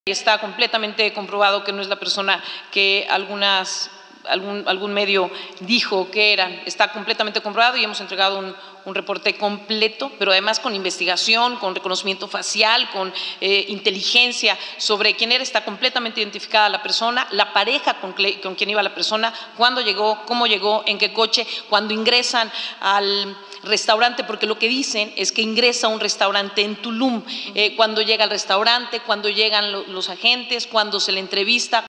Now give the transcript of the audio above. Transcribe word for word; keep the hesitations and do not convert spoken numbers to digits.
Está completamente comprobado que no es la persona que algunas, algún, algún medio dijo que era. Está completamente comprobado y hemos entregado un, un reporte completo, pero además con investigación, con reconocimiento facial, con eh, inteligencia sobre quién era. Está completamente identificada la persona, la pareja con, con quien iba la persona, cuándo llegó, cómo llegó, en qué coche, cuando ingresan al restaurante, porque lo que dicen es que ingresa a un restaurante en Tulum, eh, cuando llega al restaurante, cuando llegan lo, los agentes, cuando se le entrevista.